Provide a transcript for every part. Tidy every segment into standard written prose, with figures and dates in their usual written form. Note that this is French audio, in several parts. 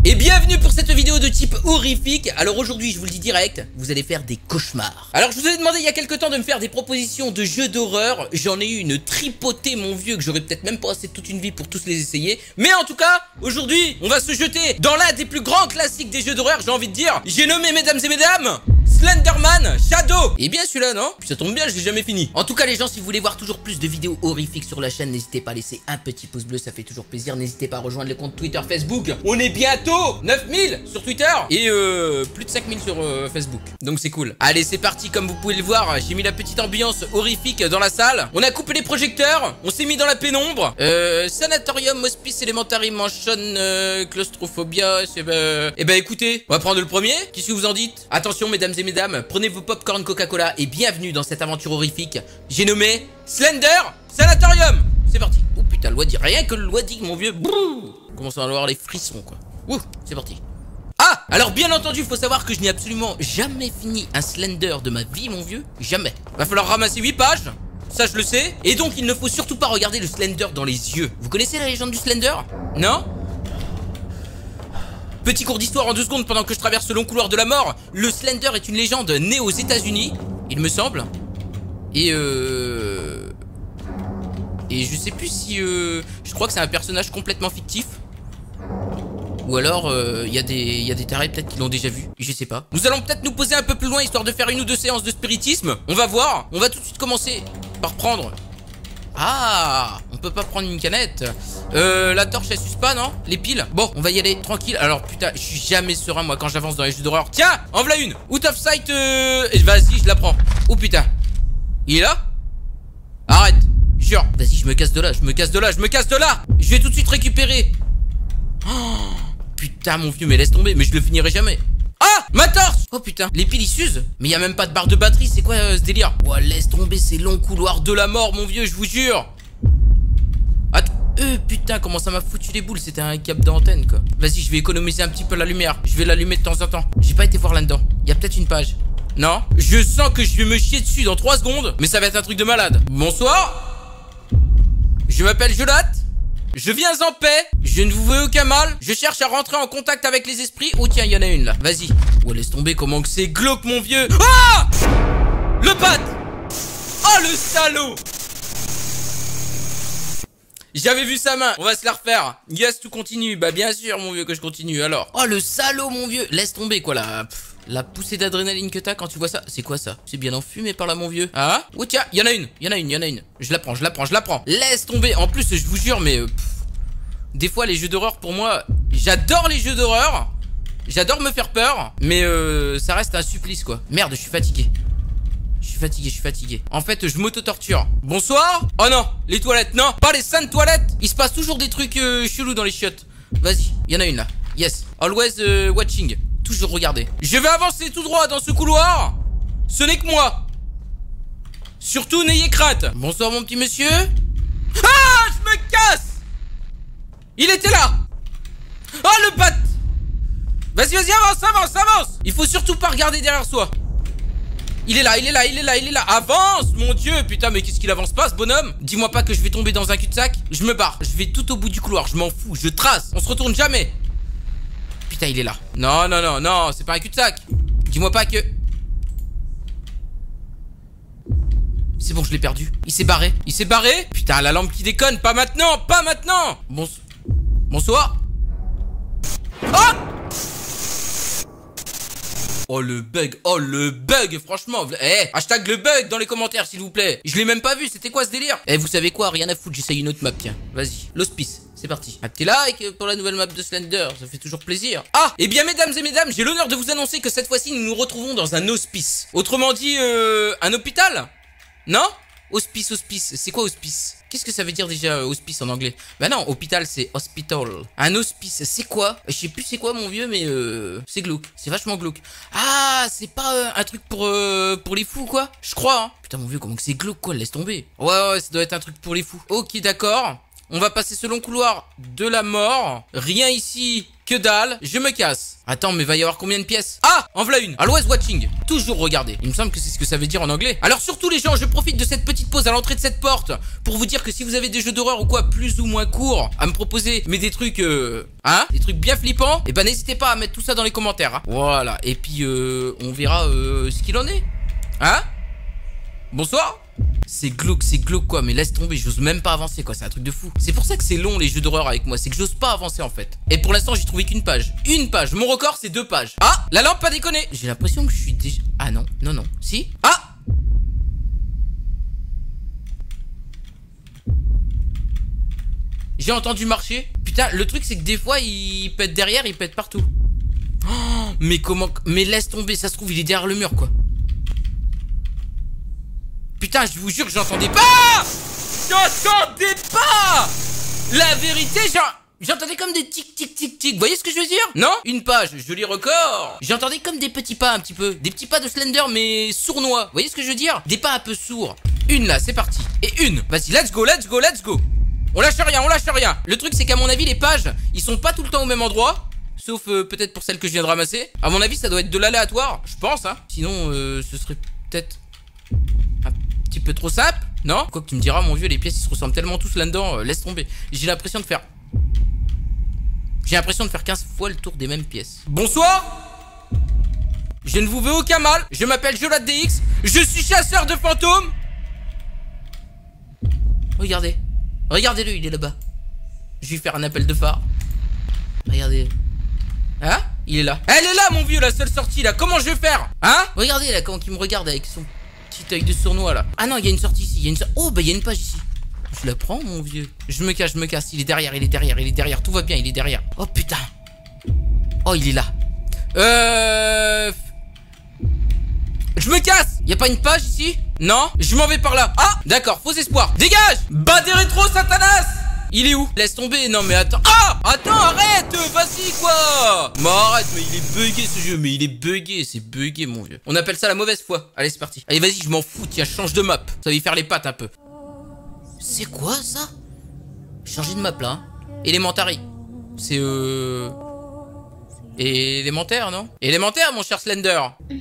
et bienvenue pour cette vidéo de type horrifique. Alors aujourd'hui, je vous le dis direct, vous allez faire des cauchemars. Alors je vous ai demandé il y a quelques temps de me faire des propositions de jeux d'horreur. J'en ai eu une tripotée, mon vieux, que j'aurais peut-être même passé toute une vie pour tous les essayer. Mais en tout cas, aujourd'hui, on va se jeter dans l'un des plus grands classiques des jeux d'horreur, j'ai envie de dire. J'ai nommé, mesdames et mesdames, Slenderman Shadow. Et bien celui-là, non? Puis ça tombe bien, je l'ai jamais fini. En tout cas les gens, si vous voulez voir toujours plus de vidéos horrifiques sur la chaîne, n'hésitez pas à laisser un petit pouce bleu, ça fait toujours plaisir. N'hésitez pas à rejoindre les comptes Twitter, Facebook. On est bientôt 9000 sur Twitter et plus de 5000 sur Facebook. Donc c'est cool. Allez, c'est parti. Comme vous pouvez le voir, j'ai mis la petite ambiance horrifique dans la salle. On a coupé les projecteurs, on s'est mis dans la pénombre. Sanatorium, hospice, elementary mansion, claustrophobia. Eh ben écoutez, on va prendre le premier. Qu'est-ce que vous en dites? Attention mesdames et mesdames, prenez vos popcorn Coca-Cola et bienvenue dans cette aventure horrifique. J'ai nommé Slender Sanatorium. C'est parti. Oh putain, le Wadi, rien que le Wadi, mon vieux. Brrr. Commence à avoir les frissons quoi. Ouh, c'est parti. Ah, alors bien entendu, faut savoir que je n'ai absolument jamais fini un Slender de ma vie, mon vieux. Jamais. Va falloir ramasser 8 pages. Ça, je le sais. Et donc, il ne faut surtout pas regarder le Slender dans les yeux. Vous connaissez la légende du Slender? Non? Petit cours d'histoire en 2 secondes pendant que je traverse ce long couloir de la mort. Le Slender est une légende née aux États-Unis, il me semble. Et je sais plus si je crois que c'est un personnage complètement fictif. Ou alors il y a des tarés peut-être qui l'ont déjà vu, je sais pas. Nous allons peut-être nous poser un peu plus loin histoire de faire 1 ou 2 séances de spiritisme. On va voir. On va tout de suite commencer par prendre. Ah, on peut pas prendre une canette. La torche elle suce pas, non? Les piles. Bon, on va y aller tranquille. Alors putain, je suis jamais serein moi quand j'avance dans les jeux d'horreur. Tiens, en voilà une. Out of sight. Vas-y, je la prends. Oh putain. Il est là? Arrête. Jure. Vas-y, je me casse de là, je me casse de là, je me casse de là. Je vais tout de suite récupérer. Oh, putain mon vieux, mais laisse tomber. Mais je le finirai jamais. Ah, ma torche. Oh putain, les piles ils s'usent. Mais il y a même pas de barre de batterie, c'est quoi ce délire? Oh, laisse tomber ces longs couloirs de la mort, mon vieux, je vous jure. Attends, putain, comment ça m'a foutu les boules. C'était un câble d'antenne quoi. Vas-y, je vais économiser un petit peu la lumière. Je vais l'allumer de temps en temps. J'ai pas été voir là-dedans. Il y a peut-être une page. Non, je sens que je vais me chier dessus dans 3 secondes. Mais ça va être un truc de malade. Bonsoir. Je m'appelle Jolate. Je viens en paix, je ne vous veux aucun mal. Je cherche à rentrer en contact avec les esprits. Oh tiens, il y en a une là, vas-y. Oh laisse tomber, comment que c'est glauque mon vieux. Ah, le bat. Oh le salaud. J'avais vu sa main, on va se la refaire. Yes, tout continue, bah bien sûr mon vieux que je continue alors. Oh le salaud mon vieux, laisse tomber quoi là. La poussée d'adrénaline que t'as quand tu vois ça. C'est quoi ça? C'est bien enfumé par là mon vieux. Ah. Oh tiens, il y en a une, il y en a une, il y en a une. Je la prends, je la prends, je la prends. Laisse tomber. En plus je vous jure mais des fois les jeux d'horreur pour moi, j'adore les jeux d'horreur. J'adore me faire peur. Mais ça reste un supplice quoi. Merde, je suis fatigué. Je suis fatigué, je suis fatigué. En fait je m'auto-torture. Bonsoir. Oh non, les toilettes, non. Pas les saintes toilettes. Il se passe toujours des trucs chelous dans les chiottes. Vas-y, il y en a une là. Yes, always watching. Toujours regarder. Je vais avancer tout droit dans ce couloir. Ce n'est que moi. Surtout n'ayez crainte. Bonsoir mon petit monsieur. Ah, je me casse. Il était là. Oh le bat. Vas-y, vas-y, avance, avance, avance. Il faut surtout pas regarder derrière soi. Il est là, il est là, il est là, il est là. Avance, mon dieu. Putain, mais qu'est-ce qu'il avance pas ce bonhomme? Dis-moi pas que je vais tomber dans un cul-de-sac. Je me barre, je vais tout au bout du couloir. Je m'en fous, je trace. On se retourne jamais. Putain, il est là. Non, non, non, non, c'est pas un cul-de-sac. Dis-moi pas que... C'est bon, je l'ai perdu. Il s'est barré. Il s'est barré. Putain, la lampe qui déconne. Pas maintenant, pas maintenant. Bonsoir. Oh, oh le bug, franchement. Eh, hashtag le bug dans les commentaires s'il vous plaît. Je l'ai même pas vu, c'était quoi ce délire? Eh, vous savez quoi, rien à foutre, j'essaye une autre map, tiens. Vas-y, l'hospice, c'est parti. Un petit like pour la nouvelle map de Slender, ça fait toujours plaisir. Ah, et bien mesdames et mesdames, j'ai l'honneur de vous annoncer que cette fois-ci nous nous retrouvons dans un hospice. Autrement dit, un hôpital? Non? Hospice, hospice, c'est quoi hospice? Qu'est-ce que ça veut dire déjà hospice en anglais? Bah non, hôpital c'est hospital. Un hospice, c'est quoi? Je sais plus c'est quoi mon vieux, mais c'est glauque, c'est vachement glauque. Ah, c'est pas un truc pour les fous quoi? Je crois hein. Putain mon vieux, comment que c'est glauque quoi, laisse tomber. Ouais, ça doit être un truc pour les fous. Ok d'accord. On va passer ce long couloir de la mort. Rien ici, que dalle. Je me casse. Attends, mais va y avoir combien de pièces? Ah, en voilà une. Always watching. Toujours regarder. Il me semble que c'est ce que ça veut dire en anglais. Alors surtout les gens, je profite de cette petite pause à l'entrée de cette porte pour vous dire que si vous avez des jeux d'horreur ou quoi plus ou moins courts à me proposer, mais des trucs, des trucs bien flippants, et ben n'hésitez pas à mettre tout ça dans les commentaires. Hein. Voilà. Et puis on verra ce qu'il en est. Hein? Bonsoir. C'est glauque quoi, mais laisse tomber, j'ose même pas avancer quoi, c'est un truc de fou. C'est pour ça que c'est long les jeux d'horreur avec moi, c'est que j'ose pas avancer en fait. Et pour l'instant j'ai trouvé qu'une page. Une page, mon record c'est 2 pages. Ah, la lampe pas déconné. J'ai l'impression que je suis déjà... Ah non, non, si. Ah. J'ai entendu marcher. Putain, le truc c'est que des fois il pète derrière, il pète partout. Oh, mais comment... Mais laisse tomber, ça se trouve il est derrière le mur quoi. Putain, je vous jure que j'entendais pas. J'entendais pas. La vérité, j'entendais comme des tic tic tic tic. Vous voyez ce que je veux dire? Non? Une page, joli record. J'entendais comme des petits pas un petit peu. Des petits pas de Slender mais sournois. Vous voyez ce que je veux dire? Des pas un peu sourds. Une là, c'est parti. Et une. Vas-y, let's go, let's go, let's go. On lâche rien, on lâche rien. Le truc c'est qu'à mon avis les pages, ils sont pas tout le temps au même endroit. Sauf peut-être pour celles que je viens de ramasser. À mon avis ça doit être de l'aléatoire. Je pense hein. Sinon ce serait peut-être... un petit peu trop simple, non? Quoi que tu me diras, mon vieux, les pièces ils se ressemblent tellement tous là-dedans, laisse tomber. J'ai l'impression de faire 15 fois le tour des mêmes pièces. Bonsoir. Je ne vous veux aucun mal. Je m'appelle Jolad DX. Je suis chasseur de fantômes. Regardez. Regardez-le, il est là-bas. Je vais lui faire un appel de phare. Regardez. Hein? Il est là. Elle est là, mon vieux, la seule sortie là. Comment je vais faire? Hein? Regardez là, comment il me regarde avec son... petit œil de sournois là. Ah non, il y a une sortie ici. Il y a une Oh, bah il y a une page ici. Je la prends, mon vieux. Je me casse. Il est derrière, il est derrière, il est derrière. Tout va bien, il est derrière. Oh putain. Oh, il est là. Je me casse. Y a pas une page ici? Non. Je m'en vais par là. Ah, d'accord, faux espoir. Dégage. Bas des rétros, Satanas. Il est où? Laisse tomber. Non mais attends. Ah, attends, arrête. Vas-y quoi. Mais arrête, mais il est bugué ce jeu. Mais il est bugué, c'est bugué mon vieux. On appelle ça la mauvaise foi. Allez, c'est parti. Allez, vas-y, je m'en fous. Tiens, change de map. Ça va y faire les pattes un peu. C'est quoi ça? Changer de map là. Hein. Elementary. C'est élémentaire, non? Élémentaire, mon cher Slender.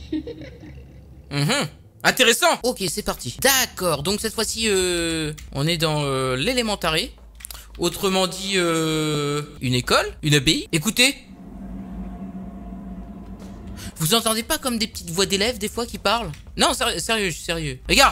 Intéressant. Ok, c'est parti. D'accord, donc cette fois-ci, on est dans l'élémentary. Autrement dit, une école, une abbaye. Écoutez. Vous entendez pas comme des petites voix d'élèves des fois qui parlent? Non, sérieux, je suis sérieux. Regarde.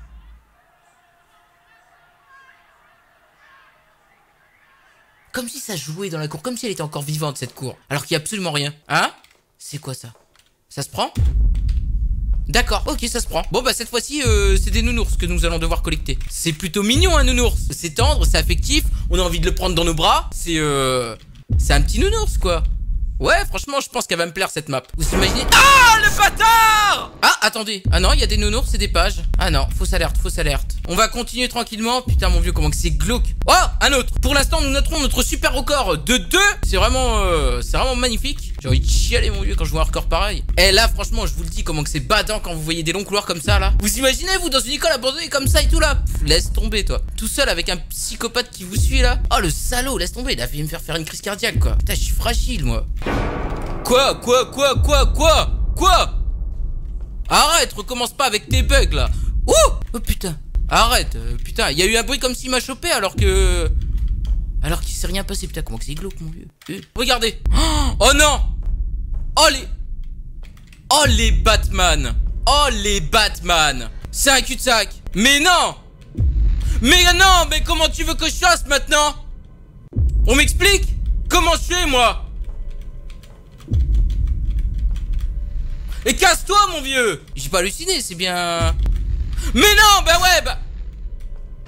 Comme si ça jouait dans la cour, comme si elle était encore vivante cette cour. Alors qu'il y a absolument rien. Hein? C'est quoi ça? Ça se prend? D'accord, ok, ça se prend. Bon bah cette fois-ci c'est des nounours que nous allons devoir collecter. C'est plutôt mignon un nounours. C'est tendre, c'est affectif. On a envie de le prendre dans nos bras. C'est un petit nounours quoi. Ouais, franchement, je pense qu'elle va me plaire cette map. Vous imaginez? Ah, le bâtard! Ah, attendez. Ah non, il y a des nounours et des pages. Ah non, fausse alerte, fausse alerte. On va continuer tranquillement. Putain, mon vieux, comment que c'est glauque. Oh, un autre. Pour l'instant, nous noterons notre super record de 2. C'est vraiment magnifique. J'ai envie de chialer, mon vieux, quand je vois un record pareil. Et là, franchement, je vous le dis, comment que c'est badant quand vous voyez des longs couloirs comme ça, là. Vous imaginez, vous, dans une école abandonnée comme ça et tout, là? Pff, laisse tomber, toi. Tout seul avec un psychopathe qui vous suit, là. Oh, le salaud, laisse tomber. Il a failli me faire une crise cardiaque, quoi. Putain, je suis fragile, moi. Quoi? Arrête, recommence pas avec tes bugs là. Oh putain. Arrête, putain, il y a eu un bruit comme s'il m'a chopé alors qu'il s'est rien passé. Putain, comment que c'est glauque mon vieux. Regardez. Oh non. Oh les Batman. C'est un cul-de-sac. Mais non, mais comment tu veux que je fasse maintenant? On m'explique? Comment je fais moi? Et casse-toi mon vieux. J'ai pas halluciné, c'est bien. Mais non, bah ouais, bah.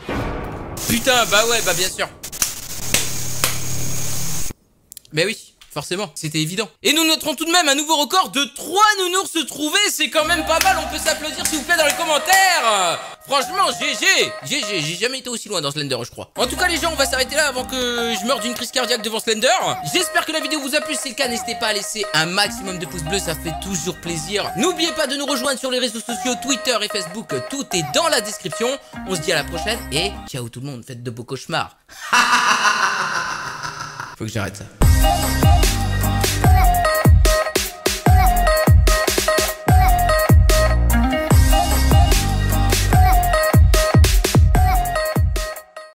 Putain, bah ouais, bah bien sûr. Mais oui, forcément, c'était évident. Et nous noterons tout de même un nouveau record de 3 nounours trouvés, c'est quand même pas mal, on peut s'applaudir s'il vous plaît dans les commentaires. Franchement, GG, j'ai jamais été aussi loin dans Slender, je crois. En tout cas les gens, on va s'arrêter là avant que je meure d'une crise cardiaque devant Slender. J'espère que la vidéo vous a plu, si c'est le cas, n'hésitez pas à laisser un maximum de pouces bleus, ça fait toujours plaisir. N'oubliez pas de nous rejoindre sur les réseaux sociaux, Twitter et Facebook, tout est dans la description. On se dit à la prochaine et ciao tout le monde, faites de beaux cauchemars. Faut que j'arrête ça.